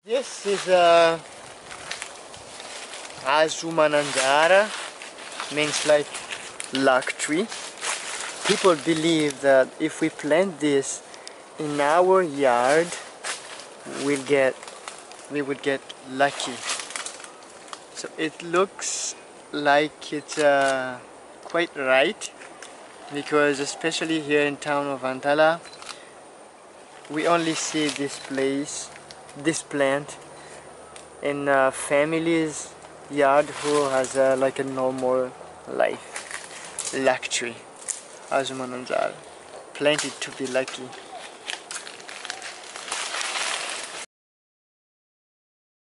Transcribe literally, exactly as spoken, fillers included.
This is a Hazo Mananjara, means like luck tree. People believe that if we plant this in our yard, we'll get we would get lucky. So it looks like it's uh, quite right, because especially here in town of Antala, we only see this place, this plant in a family's yard who has uh, like a normal life. Luck tree, Hazo Mananjara, planted to be lucky.